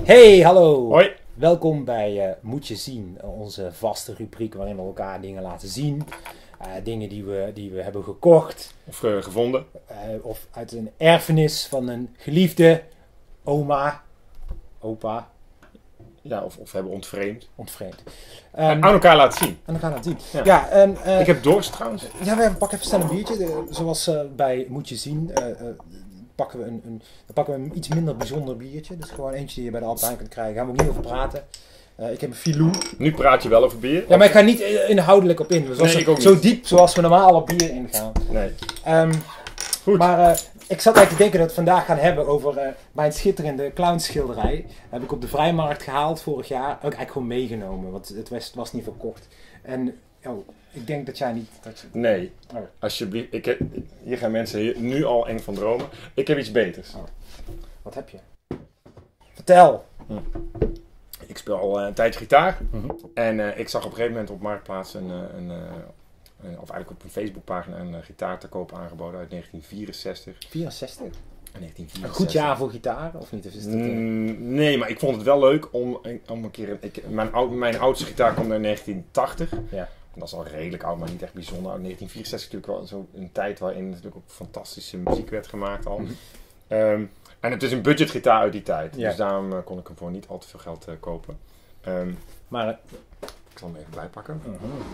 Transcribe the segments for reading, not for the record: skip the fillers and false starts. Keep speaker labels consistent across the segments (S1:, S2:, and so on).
S1: Hey, hallo!
S2: Hoi!
S1: Welkom bij Moet je zien, onze vaste rubriek waarin we elkaar dingen laten zien. Dingen die we hebben gekocht.
S2: Of gevonden.
S1: Of uit een erfenis van een geliefde oma, opa,
S2: Ja, of hebben ontvreemd.
S1: ontvreemd.
S2: Aan elkaar laten zien.
S1: En dan gaan we het zien.
S2: Ja.
S1: Ja,
S2: Ik heb dorst trouwens.
S1: ja, we pakken even snel een biertje. Zoals bij Moet je zien, pakken we een iets minder bijzonder biertje. Dus gewoon eentje die je bij de Albert Heijn kunt krijgen. Daar gaan we ook niet over praten. Ik heb een Filou.
S2: Nu praat je wel over bier.
S1: Ja, maar ik ga niet inhoudelijk op in.
S2: Nee, ik ook
S1: zo
S2: niet.
S1: diep zoals we normaal op bier ingaan.
S2: Nee.
S1: Goed. Maar ik zat eigenlijk te denken dat we het vandaag gaan hebben over mijn schitterende clownschilderij. Heb ik op de Vrijmarkt gehaald vorig jaar. Heb ik eigenlijk gewoon meegenomen, want het was niet verkocht. En ik denk dat jij niet...
S2: Nee.
S1: Oh.
S2: Alsjeblieft. Hier gaan mensen nu al eng van dromen. Ik heb iets beters.
S1: Wat heb je? Vertel.
S2: Ik speel al een tijdje gitaar.
S1: Mhm.
S2: En ik zag op een gegeven moment op Marktplaats of eigenlijk op een Facebookpagina een gitaar te koop aangeboden uit 1964.
S1: 64?
S2: 1964.
S1: Een goed jaar voor gitaar, of niet? Of is het,
S2: Nee, maar ik vond het wel leuk om een keer... Mijn oudste gitaar kwam uit 1980.
S1: Ja.
S2: En dat is al redelijk oud, maar niet echt bijzonder. Uit 1964 natuurlijk wel zo'n tijd waarin natuurlijk ook fantastische muziek werd gemaakt al.
S1: Mhm.
S2: En het is een budgetgitaar uit die tijd.
S1: Ja.
S2: Dus daarom kon ik hem voor niet al te veel geld kopen.
S1: Maar...
S2: Ik zal hem even bijpakken.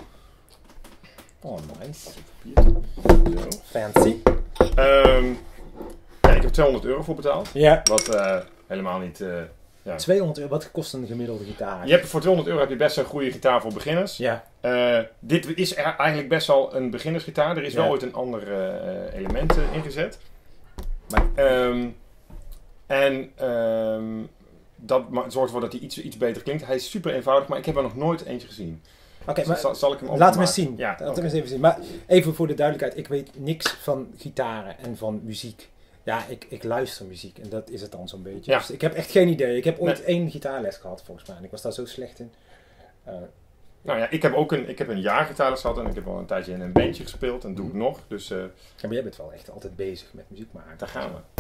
S1: Oh, nice.
S2: Zo.
S1: Fancy.
S2: Ja, ik heb €200 voor betaald.
S1: Ja.
S2: Wat helemaal niet... Ja.
S1: €200, wat kost een gemiddelde gitaar?
S2: Voor €200 heb je best een goede gitaar voor beginners.
S1: Ja.
S2: Dit is eigenlijk best wel een beginnersgitaar. Er is wel
S1: Ja.
S2: ooit een ander element ingezet.
S1: Maar...
S2: Dat zorgt ervoor dat hij iets beter klinkt. Hij is super eenvoudig, maar ik heb er nog nooit eentje gezien.
S1: Oké,
S2: Dus
S1: maar...
S2: zal ik hem
S1: Laat hem eens
S2: openmaken?
S1: zien.
S2: Ja,
S1: Laat hem eens even zien. Maar even voor de duidelijkheid, ik weet niks van gitaren en van muziek. Ja, ik luister muziek en dat is het dan zo'n beetje.
S2: Ja.
S1: Dus ik heb echt geen idee. Ik heb ooit 1 gitaarles gehad volgens mij en ik was daar zo slecht in.
S2: Nou ja, ik heb een jaar gitaarles gehad en ik heb al een tijdje in een bandje gespeeld en doe ik nog. Dus
S1: Ja, maar jij bent wel echt altijd bezig met muziek maken.
S2: daar gaan we.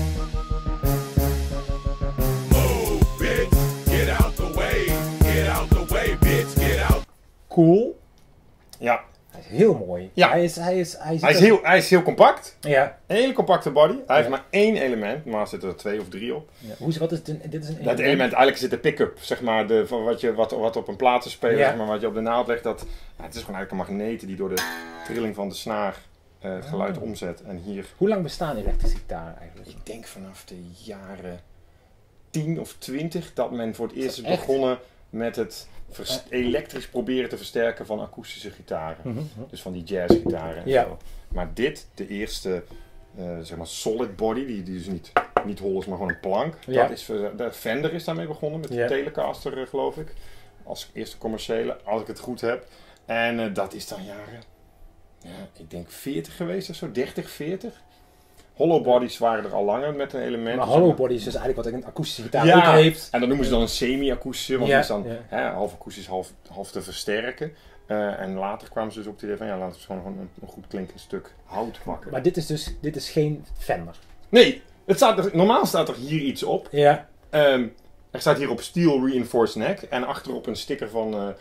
S3: Move, bitch. Get out the way. Get out the way, bitch. Get out.
S1: Cool.
S2: Ja,
S1: Hij is heel mooi.
S2: Ja.
S1: Hij
S2: is heel compact.
S1: Ja.
S2: Een hele compacte body. Hij heeft
S1: Ja.
S2: maar 1 element. Normaal zitten er 2 of 3 op.
S1: Ja. Wat is het? Dit is een
S2: Dat element, eigenlijk zit de pick-up, zeg maar, van wat op een platenspeler,
S1: Ja.
S2: zeg maar, wat je op de naald legt. Het is gewoon eigenlijk een magneet die door de trilling van de snaar het geluid omzet. En hier,
S1: Hoe lang bestaan elektrische gitaren eigenlijk?
S2: ik denk vanaf de jaren 10 of 20 dat men voor het eerst is
S1: Echt?
S2: begonnen met het elektrisch proberen te versterken van akoestische gitaren. Dus van die jazzgitaren en
S1: Ja.
S2: zo. Maar de eerste, zeg maar, solid body, die dus niet hol is, maar gewoon een plank.
S1: Ja.
S2: De Fender is daarmee begonnen, met de
S1: Ja.
S2: Telecaster, geloof ik. Als eerste commerciële, als ik het goed heb. En dat is dan jaren, ik denk 40 geweest of zo, 30, 40. Hollow bodies waren er al langer met een element.
S1: Maar
S2: Dus
S1: hollow body is dus eigenlijk wat een akoestische gitaar
S2: ja,
S1: ook heeft.
S2: en dat noemen ze dan een semi-akoestische, want
S1: Ja,
S2: die is dan
S1: ja.
S2: half akoestisch, half te versterken. En later kwamen ze dus op het idee van, laten we gewoon een goed klinkend stuk hout pakken.
S1: Maar dit is geen Fender.
S2: Nee, normaal staat er hier iets op.
S1: Ja.
S2: Er staat hier op Steel Reinforced Neck en achterop een sticker van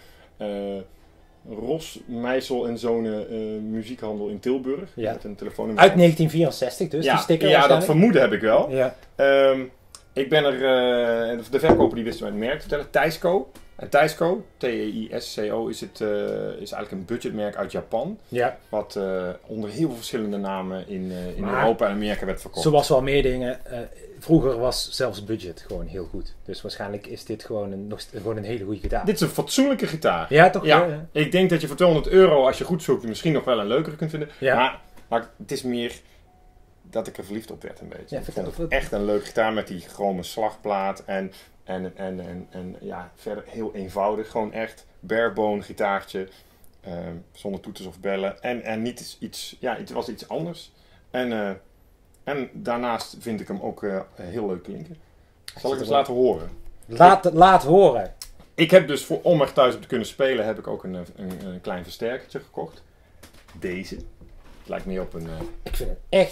S2: Ros, Meijsel en Zonen muziekhandel in Tilburg.
S1: Ja.
S2: Met een telefoonnummer.
S1: Uit 1964 dus, die sticker
S2: ja, dat
S1: waarschijnlijk.
S2: vermoeden heb ik wel.
S1: Ja.
S2: Ik ben de verkoper die wist mij het merk vertellen, Teisco. En Teisco, Teisco, is eigenlijk een budgetmerk uit Japan.
S1: Ja.
S2: Wat onder heel veel verschillende namen in
S1: Maar-
S2: Europa en Amerika werd verkocht.
S1: Zoals wel meer dingen. Vroeger was zelfs budget gewoon heel goed. Dus waarschijnlijk is dit gewoon een hele goede gitaar.
S2: Dit is een fatsoenlijke gitaar.
S1: Ja, toch?
S2: Ja.
S1: Ja.
S2: Ik denk dat je voor €200, als je goed zoekt, misschien nog wel een leukere kunt vinden.
S1: Ja.
S2: Maar het is meer dat ik er verliefd op werd een beetje.
S1: Ja,
S2: Ik
S1: vertel.
S2: vond het echt een leuk gitaar met die chrome slagplaat. En ja, verder heel eenvoudig. Gewoon echt barebone gitaartje. Zonder toeters of bellen. En niet iets, ja, het was iets anders. En daarnaast vind ik hem ook heel leuk klinken. Zal ik eens laten horen?
S1: Laat horen.
S2: Ik heb dus, om er thuis op te kunnen spelen, heb ik ook een klein versterkertje gekocht. Deze. Het lijkt meer op een...
S1: Ik vind het echt...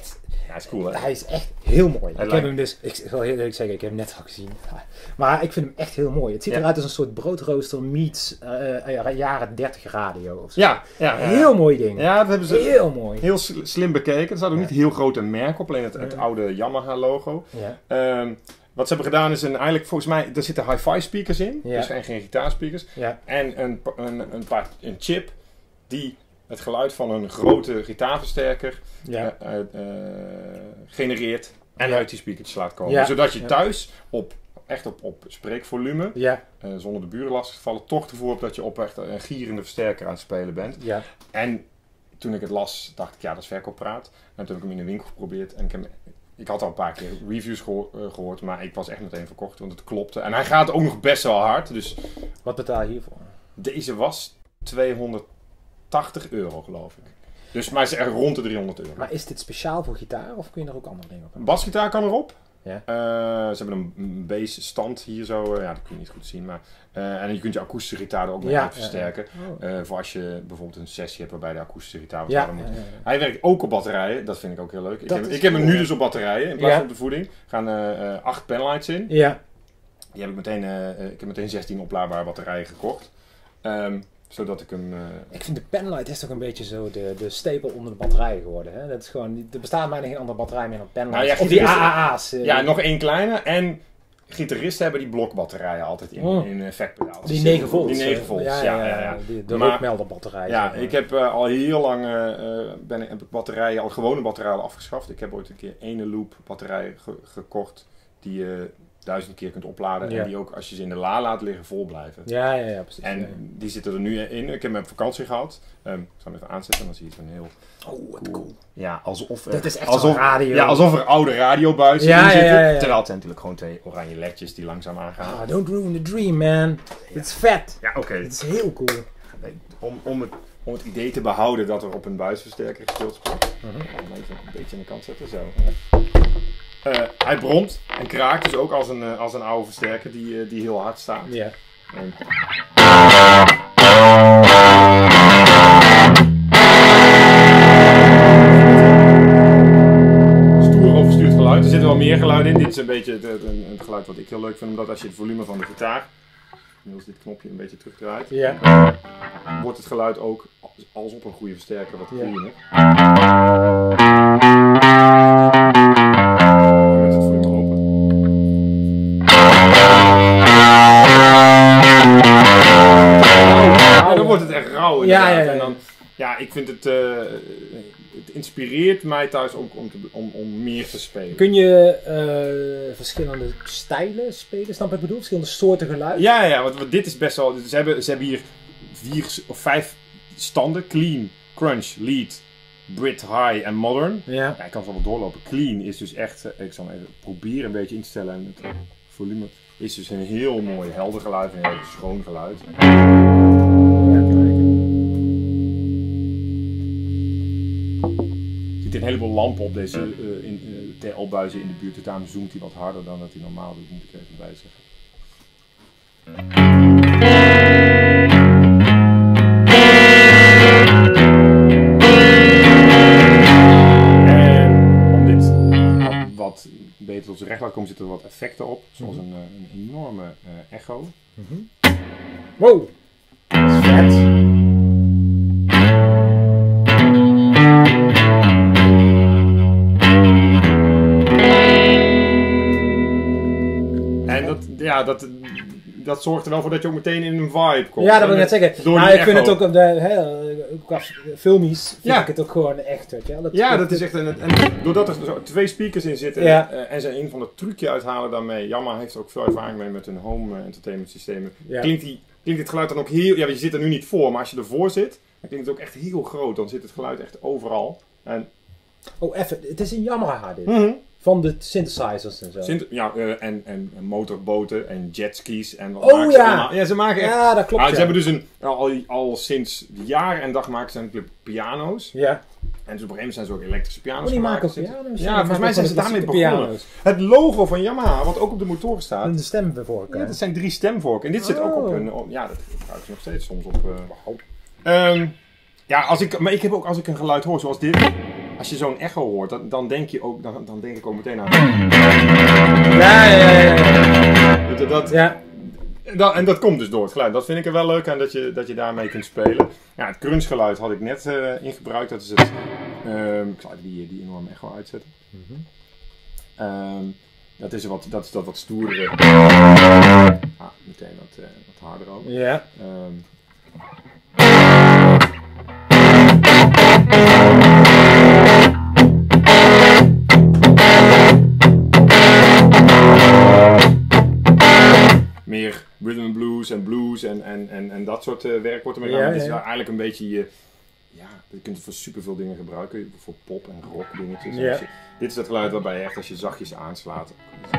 S2: Ja, is cool, hè?
S1: Hij is echt heel mooi.
S2: Hij
S1: Ik heb
S2: lijkt-
S1: hem dus, ik wil heel eerlijk zeggen, ik heb hem net al gezien. Maar ik vind hem echt heel mooi. Het ziet
S2: Ja.
S1: eruit als een soort broodrooster meets jaren 30 radio of zo.
S2: Ja.
S1: Heel mooi ding.
S2: Ja, dat hebben ze
S1: Heel mooi.
S2: heel slim bekeken. Er staat ook niet heel groot een merk op, alleen het oude Yamaha logo.
S1: Ja.
S2: Wat ze hebben gedaan is eigenlijk, volgens mij, er zitten hi-fi speakers in.
S1: Ja.
S2: Dus geen gitaarspeakers.
S1: Ja.
S2: En een chip die het geluid van een grote gitaarversterker
S1: Ja.
S2: genereert en uit die speakers laat komen.
S1: Ja.
S2: Zodat je thuis echt op spreekvolume,
S1: Ja.
S2: zonder de buren lastig te vallen, toch het gevoel hebt dat je op echt een gierende versterker aan het spelen bent.
S1: Ja.
S2: En toen ik het las, dacht ik, ja, dat is verkooppraat. En toen heb ik hem in de winkel geprobeerd. En ik had al een paar keer reviews gehoord, maar ik was echt meteen verkocht, want het klopte. En hij gaat ook nog best wel hard. Dus
S1: Wat betaal je hiervoor?
S2: deze was €280, geloof ik. Dus maar is echt rond de €300.
S1: Maar is dit speciaal voor gitaar of kun je er ook andere dingen op
S2: Een
S1: hebben?
S2: basgitaar kan erop.
S1: Ja.
S2: Ze hebben een bass stand hier zo. Ja, dat kun je niet goed zien. Maar, en je kunt je akoestische gitaar er ook mee
S1: Ja,
S2: uit versterken.
S1: Oh.
S2: Voor als je bijvoorbeeld een sessie hebt waarbij de akoestische gitaar wat
S1: Ja.
S2: harder moet. Hij werkt ook op batterijen. Dat vind ik ook heel leuk. Ik
S1: Dat
S2: heb,
S1: is
S2: ik heb hem
S1: cool,
S2: nu
S1: ja.
S2: dus op batterijen in plaats
S1: Ja.
S2: van op de voeding. Er gaan 8 penlights in.
S1: Ja.
S2: Die heb ik meteen, ik heb meteen 16 oplaadbare batterijen gekocht. Zodat ik hem...
S1: Ik vind de penlight is toch een beetje zo de stapel onder de batterij geworden. Hè? Dat is gewoon, er bestaat bijna geen andere batterij meer dan penlight.
S2: Nou ja,
S1: of die
S2: gitaristen-
S1: AAA's.
S2: ja, nog één kleine. En gitaristen hebben die blokbatterijen altijd in effectpedaal.
S1: Die 9 volt.
S2: Die 9 volt, ja.
S1: De
S2: Maar-
S1: rookmelderbatterij.
S2: Ja,
S1: zeg maar.
S2: ik heb al heel lang heb ik batterijen, al gewone batterijen afgeschaft. Ik heb ooit een keer ene loop batterij gekocht die je 1000 keer kunt opladen.
S1: Ja.
S2: En die ook als je ze in de la laat liggen vol blijven.
S1: Ja, precies.
S2: En
S1: ja.
S2: die zitten er nu in. Ik heb hem op vakantie gehad. Ik zal hem even aanzetten, dan zie je zo'n heel...
S1: Oh, wat cool.
S2: Ja, alsof er...
S1: Dit is echt
S2: alsof,
S1: zo'n radio.
S2: Ja, alsof er oude radiobuizen
S1: Ja,
S2: in
S1: ja,
S2: zitten.
S1: ja, ja.
S2: Terwijl het zijn natuurlijk gewoon 2 oranje ledjes die langzaam aangaan.
S1: Ah, don't ruin the dream, man. Het is vet.
S2: Ja, oké.
S1: Het is heel cool.
S2: Om het idee te behouden dat er op een buisversterker gespeeld wordt. Even een beetje aan de kant zetten, zo. Hij bromt en kraakt dus ook als een oude versterker die heel hard staat.
S1: Ja.
S2: En- Stoer overstuurd geluid. Er zitten wel meer geluiden in. Dit is een beetje het geluid wat ik heel leuk vind. Omdat als je het volume van de gitaar, als dit knopje een beetje terugdraait,
S1: Ja.
S2: wordt het geluid ook als op een goede versterker wat
S1: Ja.
S2: cleaner. Met het volume open. Ja, dan wordt het echt rauw inderdaad.
S1: Ja.
S2: En dan, ja, ik vind het inspireert mij thuis ook om meer te spelen.
S1: Kun je verschillende stijlen spelen? Snap je wat ik bedoel? Verschillende soorten geluid?
S2: Ja, want dit is best wel... Ze hebben hier 4 of 5 standen. Clean, crunch, lead, Brit, high en modern.
S1: Ja.
S2: Ja, ik kan het wel doorlopen. Clean is dus echt... ik zal hem even proberen een beetje in te stellen. En het volume is dus een heel mooi helder geluid. Een heel schoon geluid. Er zitten een heleboel lampen op deze TL-buizen in de buurt. Dus daarom zoomt hij wat harder dan dat hij normaal doet. Moet ik even bij zeggen. En om dit wat beter tot zijn recht laten komen, zitten er wat effecten op. Zoals een enorme echo.
S1: Wow. Dat is vet.
S2: En dat zorgt er wel voor dat je ook meteen in een vibe komt.
S1: Ja, dat wil ik net zeggen.
S2: Door
S1: Maar
S2: die
S1: ik vind
S2: echo.
S1: het ook qua filmies vind
S2: Ja.
S1: ik het ook gewoon echt, weet je wel.
S2: Dat is echt en doordat er zo 2 speakers in zitten
S1: Ja.
S2: en ze een van de trucje uithalen daarmee. Yamaha heeft er ook veel ervaring mee met hun home entertainment systemen.
S1: Ja.
S2: Klinkt het geluid dan ook heel... Ja, je zit er nu niet voor, maar als je ervoor zit, dan klinkt het ook echt heel groot. Dan zit het geluid echt overal. En,
S1: Oh, even. Het is een Yamaha dit. Van de synthesizers en zo.
S2: en motorboten en jetskis en wat
S1: Oh,
S2: maken ze
S1: ja.
S2: allemaal. Ja, ze maken echt...
S1: Ja, dat klopt.
S2: Ze
S1: ja.
S2: hebben dus al sinds jaar en dag maken ze natuurlijk piano's.
S1: Ja.
S2: En dus op een gegeven moment zijn ze ook elektrische piano's
S1: Oh, die
S2: gaan
S1: maken ook
S2: maken.
S1: piano's.
S2: Ja, volgens mij zijn ze daarmee begonnen. Het logo van Yamaha, wat ook op de motoren staat.
S1: En de stem voor
S2: Ja, dat zijn 3 stemvorken. En dit zit ook op een... Ja, dat gebruiken ze nog steeds soms op... ja, maar ik heb ook als ik een geluid hoor zoals dit... als je zo'n echo hoort, dan denk je ook, dan denk ik ook meteen aan...
S1: Ja.
S2: En dat komt dus door het geluid. Dat vind ik er wel leuk aan, dat je daarmee kunt spelen. Ja, het crunchgeluid had ik net ingebruikt. Dat is het... ik zal die enorme echo uitzetten. Dat is dat wat stoerdere. Meteen wat harder ook.
S1: Ja.
S2: Meer rhythm and blues en dat soort werk wordt ermee gedaan. Het is eigenlijk een beetje je kunt het voor superveel dingen gebruiken. Voor pop en rock dingetjes.
S1: Ja.
S2: Dit is het geluid waarbij je echt als je zachtjes aanslaat.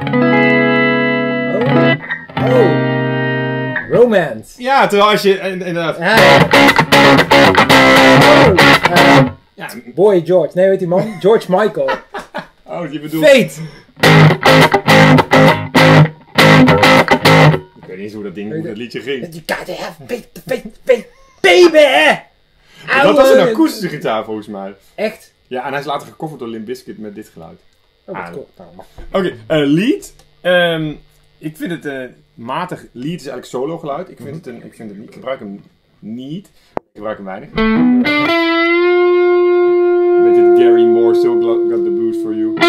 S1: Oh. Romance.
S2: Ja, terwijl als je inderdaad...
S1: Ja. Boy George. Nee, weet die man? George Michael.
S2: Oh, je bedoelt...
S1: Fate.
S2: Ik weet niet eens hoe dat liedje ging.
S1: You gotta have faith, baby!
S2: Dat was een akoestische gitaar volgens mij.
S1: Echt?
S2: Ja, en hij is later gecoverd door Limp Bizkit met dit geluid.
S1: Cool.
S2: Oké, lead. Ik vind het matig. Lead is eigenlijk solo geluid. Ik vind het niet. Ik gebruik hem niet. Ik gebruik hem weinig. Een beetje de Gary Moore, Still Got the Blues for You.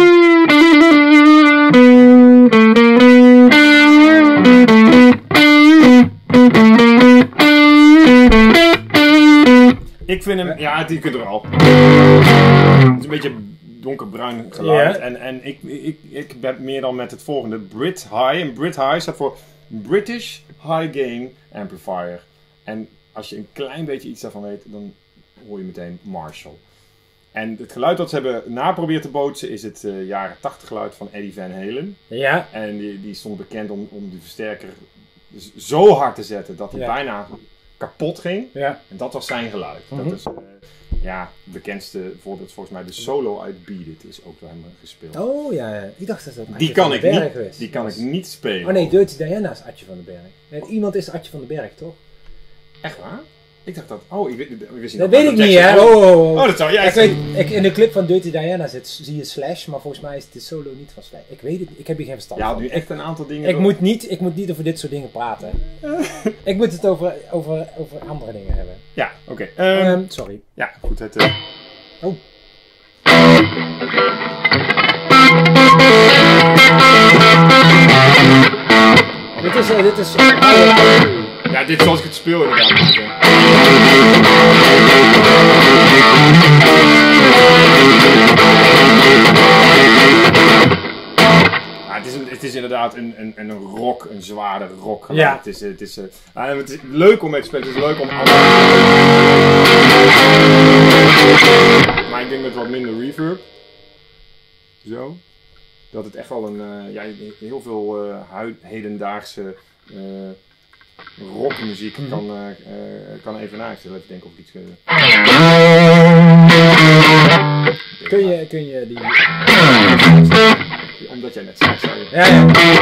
S2: Ik vind hem, ja, die kunt er al. Het is een beetje donkerbruin geluid.
S1: Yeah.
S2: En ik ben meer dan met het volgende. Brit High. En Brit High staat voor British High Gain Amplifier. En als je een klein beetje iets daarvan weet, dan hoor je meteen Marshall. En het geluid dat ze hebben naprobeerd te bootsen is het jaren 80 geluid van Eddie Van Halen.
S1: Ja.
S2: En die stond bekend om de versterker zo hard te zetten dat hij bijna kapot ging.
S1: Ja.
S2: En dat was zijn geluid. Dat is het bekendste voorbeeld volgens mij. De solo uit Beat It is ook door hem gespeeld.
S1: Oh ja. Ik dacht dat dat
S2: Die kan ik niet spelen.
S1: Oh nee, Dirty Diana is Adje van den Berg. Nee, iemand is Adje van den Berg, toch?
S2: Echt waar? Ik dacht dat... Oh, ik wist niet
S1: dat weet ik niet, hè?
S2: Oh, dat zou jij
S1: in de clip van Dirty Diana zie je Slash, maar volgens mij is de solo niet van Slash. Ik weet het niet. Ik heb hier geen verstand van.
S2: Ja, nu echt een aantal dingen...
S1: Ik moet niet over dit soort dingen praten. Ik moet het over andere dingen hebben.
S2: Ja, oké.
S1: Sorry.
S2: Ja, goed.
S1: Oh. Dit is...
S2: Ja, dit is zoals ik het speel inderdaad. Het is inderdaad een rock, een zware rock.
S1: Ja.
S2: Het is leuk om mee te spelen, het is leuk om andere... Maar ik denk met wat minder reverb. Zo. Dat het echt wel heel veel hedendaagse... rockmuziek kan even naastellen. Even denken of ik iets
S1: kun je die...
S2: Omdat jij net zei.
S1: Ja.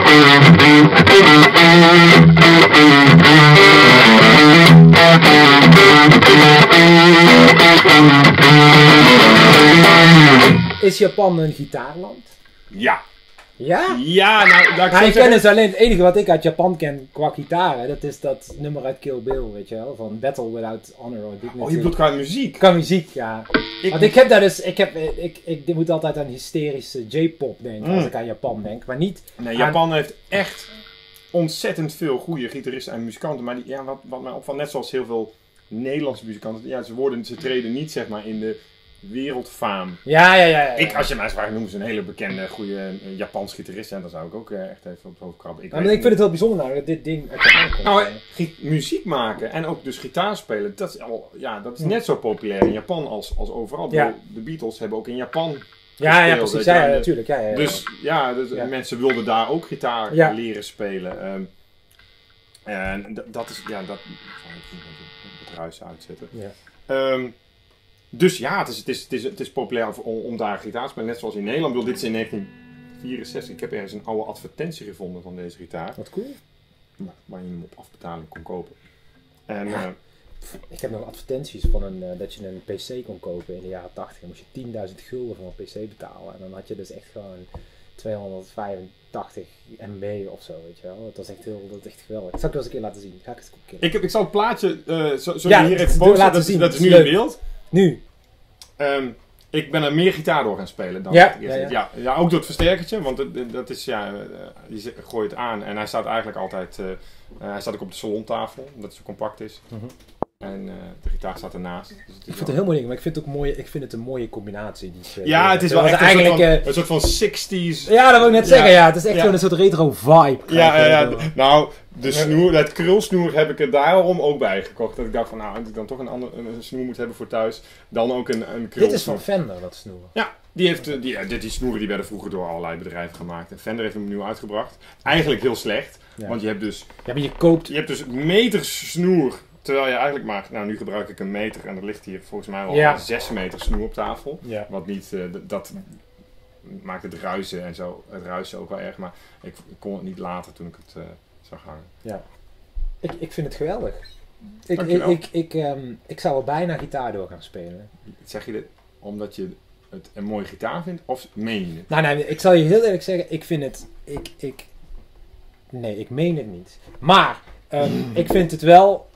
S1: Is Japan een gitaarland?
S2: Ja.
S1: Ja?
S2: Ja, nou...
S1: Ik ken dus alleen het enige wat ik uit Japan ken qua gitaren. Dat is dat nummer uit Kill Bill, weet je wel. Van Battle Without Honor or Dignity.
S2: Oh, je bedoelt qua muziek?
S1: Qua muziek, ja. Want ik heb daar dus... Ik moet altijd aan hysterische J-pop denken als ik aan Japan denk. Maar niet...
S2: Nee, Japan heeft echt ontzettend veel goede gitaristen en muzikanten. Maar wat mij opvalt, net zoals heel veel Nederlandse muzikanten. Ja, ze treden niet zeg maar in de... wereldfaam.
S1: Ja.
S2: Als je mij vraagt, noemen ze een hele bekende, goede Japans gitarist. En dan zou ik ook echt even op het hoofd krabben.
S1: Ik vind het heel bijzonder nou, dat dit ding uit Japan komt.
S2: Nou, muziek maken en ook dus gitaar spelen, dat is net zo populair in Japan als overal.
S1: Ja.
S2: De Beatles hebben ook in Japan
S1: Ja, precies. Ja, natuurlijk. Ja.
S2: Dus mensen wilden daar ook gitaar leren spelen. En dat is, dat zal ik het ruis uitzetten.
S1: Ja.
S2: Dus ja, het is populair om daar gitaar te spelen, net zoals in Nederland. Ik bedoel, dit is in 1964. Ik heb ergens een oude advertentie gevonden van deze gitaar.
S1: Wat cool.
S2: Waar je hem op afbetaling kon kopen. En
S1: Ik heb nog advertenties van dat je een PC kon kopen in de jaren 80. Dan moest je 10.000 gulden voor een PC betalen. En dan had je dus echt gewoon 285 MB of zo, weet je wel. Dat is echt geweldig. Dat zal ik wel eens een keer laten zien. Ga ik eens een keer.
S2: Ik zal het plaatje
S1: Ja,
S2: hier even
S1: doe,
S2: posten.
S1: laten zien.
S2: Dat is
S1: Dat is
S2: nu in
S1: leuk.
S2: beeld.
S1: Nu.
S2: Ik ben er meer gitaar door gaan spelen dan
S1: Ja,
S2: ik eerst
S1: ja.
S2: deed. Ja, ook door het versterkertje, want dat is, je gooit het aan en hij staat eigenlijk altijd, hij staat ook op de salontafel, omdat het zo compact is. En de gitaar staat ernaast. Dus het is
S1: Ik vind het een heel mooi ding, maar ik vind het ook mooi. Ik vind het een mooie combinatie.
S2: ja, het is wel echt
S1: eigenlijk
S2: een soort van 60s.
S1: Ja, dat wil ik net zeggen. Ja, het is echt
S2: Ja.
S1: gewoon een soort retro vibe.
S2: Ja. Nou, de snoer, het krulsnoer heb ik er daarom ook bij gekocht. Dat ik dacht van, nou, als ik dan toch een snoer moet hebben voor thuis, dan ook een krulsnoer.
S1: Dit is van Fender, dat snoer.
S2: Ja, die snoeren die werden vroeger door allerlei bedrijven gemaakt. En Fender heeft hem nieuw uitgebracht. Eigenlijk heel slecht,
S1: Ja.
S2: want je hebt dus
S1: Ja, maar je koopt...
S2: meters snoer. Terwijl je eigenlijk maar, nou nu gebruik ik een meter en er ligt hier volgens mij al 6 meter snoer op tafel.
S1: Ja.
S2: Wat niet, dat maakt het ruisen en zo, het ruisen ook wel erg. Maar ik kon het niet laten toen ik het zag hangen.
S1: Ja. Ik vind het geweldig.
S2: Dankjewel.
S1: Ik zou er bijna gitaar door gaan spelen.
S2: Zeg je dit omdat je het een mooie gitaar vindt of meen je het?
S1: Nou, nee, ik zal je heel eerlijk zeggen, ik vind het... Nee, ik meen het niet. Maar, ik vind het wel...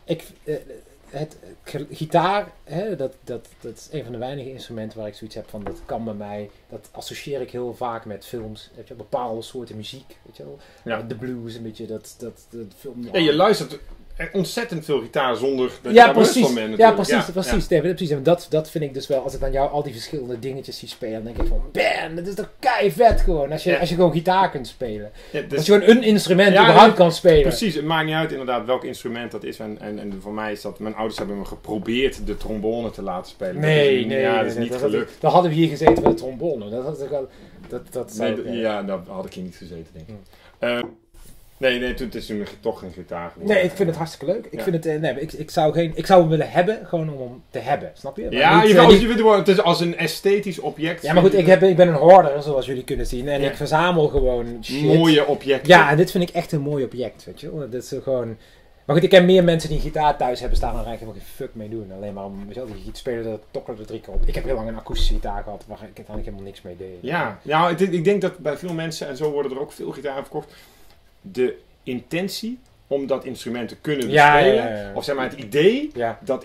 S1: Gitaar, hè, dat is een van de weinige instrumenten waar ik zoiets heb van, dat kan bij mij, dat associeer ik heel vaak met films. Weet je, bepaalde soorten muziek, weet je wel.
S2: Ja.
S1: De blues, een beetje dat film.
S2: Ja, je luistert ontzettend veel gitaar zonder dat je
S1: Ja,
S2: daar bewust
S1: precies.
S2: van bent
S1: Ja,
S2: natuurlijk.
S1: precies. Steven, precies. En dat vind ik dus wel, als ik dan jou al die verschillende dingetjes zie spelen, dan denk ik van, bam, dat is toch kei vet gewoon. Als je gewoon gitaar kunt spelen.
S2: Ja, dus-
S1: Als je gewoon een instrument
S2: Ja,
S1: überhaupt
S2: ja,
S1: kan spelen.
S2: Precies, het maakt niet uit inderdaad welk instrument dat is. En voor mij is dat, mijn ouders hebben me geprobeerd de trombone te laten spelen.
S1: Nee,
S2: dat is niet gelukt.
S1: Dan hadden we hier gezeten met de trombone. Dat had ik wel... Dat zou ik,
S2: Ja, daar had ik hier niet gezeten, denk ik. Nee, toen is het toch geen gitaar geworden.
S1: Nee, ik vind het hartstikke leuk. Ik
S2: Ja.
S1: vind het, ik zou hem willen hebben, gewoon om hem te hebben. Snap je? Maar
S2: Ja,
S1: niet,
S2: het is als een esthetisch object.
S1: ja, maar goed, ik ben een hoarder, zoals jullie kunnen zien. En
S2: Ja.
S1: ik verzamel gewoon shit.
S2: mooie objecten.
S1: Ja, en dit vind ik echt een mooi object, weet je wel. Dit is gewoon... Maar goed, ik ken meer mensen die een gitaar thuis hebben staan en er eigenlijk helemaal geen fuck mee doen. Alleen maar om mezelf die spelen, dat tokkelen er 3 keer op. Ik heb heel lang een akoestische gitaar gehad waar ik uiteindelijk helemaal niks mee deed.
S2: Ja, nou, ik denk dat bij veel mensen, en zo worden er ook veel gitaren verkocht, de intentie om dat instrument te kunnen bespelen,
S1: Ja.
S2: of zeg maar het idee,
S1: Ja.
S2: dat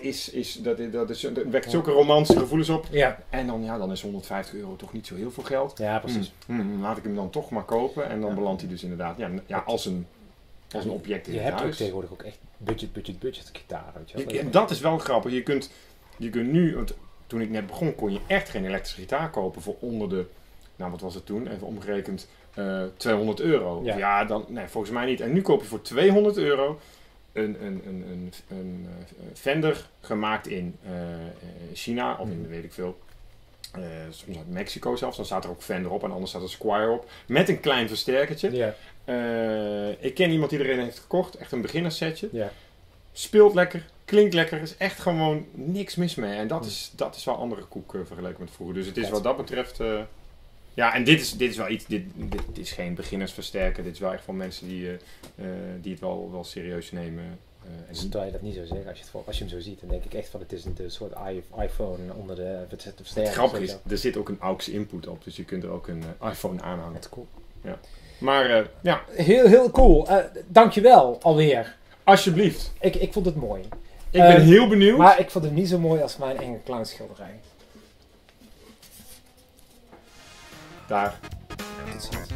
S2: wekt zulke romantische gevoelens op.
S1: Ja.
S2: En dan is €150 toch niet zo heel veel geld.
S1: Ja, precies.
S2: Laat ik hem dan toch maar kopen. En dan belandt hij dus inderdaad als een object in
S1: Je
S2: het
S1: hebt ook
S2: huis.
S1: tegenwoordig ook echt budget gitaar, weet je wel.
S2: En dat is wel grappig. Je kunt nu, want toen ik net begon, kon je echt geen elektrische gitaar kopen voor onder de, nou wat was het toen, even omgerekend, €200.
S1: Ja.
S2: Nee, volgens mij niet. En nu koop je voor €200 een Fender gemaakt in China of in weet ik veel. Soms uit Mexico zelfs, dan staat er ook Fender op en anders staat er Squier op. Met een klein versterkertje.
S1: Ja.
S2: Ik ken iemand die er een heeft gekocht, echt een beginnersetje.
S1: Ja.
S2: Speelt lekker, klinkt lekker, is echt gewoon niks mis mee. En dat is wel andere koek vergeleken met vroeger. Dus het is
S1: Vet.
S2: wat dat betreft... ja, en dit is wel iets, dit is geen beginnersversterker. Dit is wel echt voor mensen die het wel serieus nemen.
S1: Dus terwijl je dat niet zou zeggen, als je hem zo ziet, dan denk ik echt van het is een soort iPhone onder de versterker.
S2: Het grappige is, er zit ook een AUX input op, dus je kunt er ook een iPhone aanhangen.
S1: Dat is cool.
S2: Ja. Maar ja,
S1: Heel, heel cool. Dankjewel alweer.
S2: alsjeblieft.
S1: Ik vond het mooi.
S2: Ik ben heel benieuwd.
S1: Maar ik vond het niet zo mooi als mijn enge clownschilderij.
S2: Daar.
S1: Tot ziens.